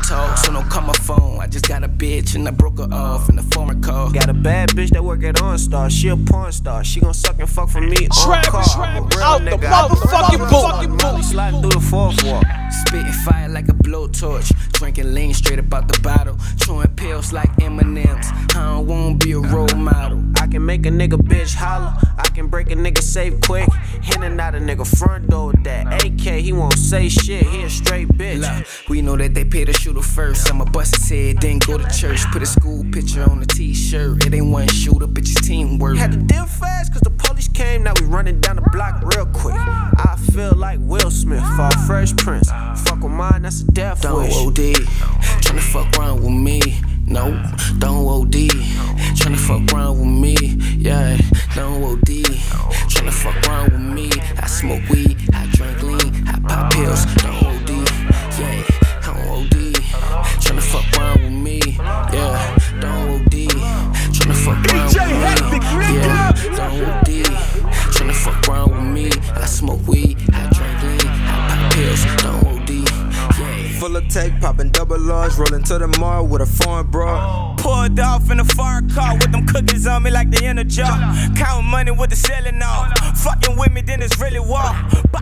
talk, so don't call my phone. I just got a bitch and I broke her off in the foreign car. Got a bad bitch that work at OnStar, she a porn star. She gon' suck and fuck for me on car. I'm a real out nigga. the motherfucking boot. Molly sliding through the fourth wall. Spitting fire like a blowtorch, drinking lean straight up out the bottle, chewing pills like M&M's. I don't wanna be a role model. I can make a nigga bitch holler, I can break a nigga safe quick. In and out a nigga front door with that AK, he won't say shit, he a straight bitch. Look, we know that they pay the shooter first. I'ma bust his head, then go to church. Put a school picture on the t-shirt. It ain't one shooter, bitch, it's teamwork. Had to deal fast cause the police came, now we running down the block real quick. I feel like Will Smith, fall Fresh Prince. Fuck with mine, that's a death wish. Don't OD, tryna fuck around with me. No, don't OD, tryna fuck around with me. Yeah, don't OD, tryna fuck around with me. I smoke weed, I drink lean, I pop pills. Don't OD, yeah, don't OD, tryna fuck around with me. Yeah, don't OD, tryna fuck around with me. Yeah, don't OD, tryna fuck around with me. I smoke weed, I drink lean, I pop pills. Don't OD, yeah. Full of tech, popping double R's, rolling to the mall with a foreign broad. Pulled off in a foreign car with them cookies on me like they in a jar. Counting money with the selling off. Fucking with me, then it's really war.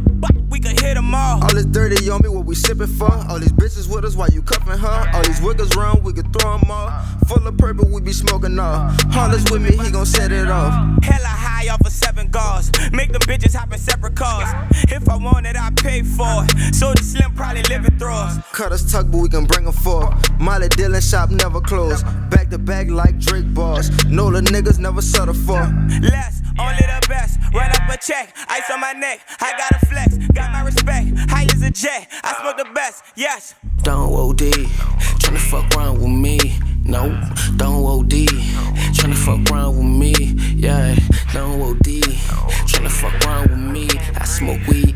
We can hit them all. All this dirty on me, what we sipping for? All these bitches with us while you cuffing her. All these wiggles round, we can throw them all. Full of purple, we be smoking off. Hollis with me, he gon' set it off. Hella high off of 7 gauze. Make them bitches hop in separate cars. If I want it, I pay for it. So the Slim probably living through us. Cut us tuck, but we can bring them forth. Molly Dillon shop never closed. Back to back like Drake bars. No, the niggas never settle for less, only the best. Run up a check, ice on my neck. I got a flex, got my respect. High as a jet, I smoke the best, yes. Don't OD, tryna fuck around with me. No, don't OD, tryna fuck around with me. Yeah, don't OD, tryna fuck around with me. I smoke weed,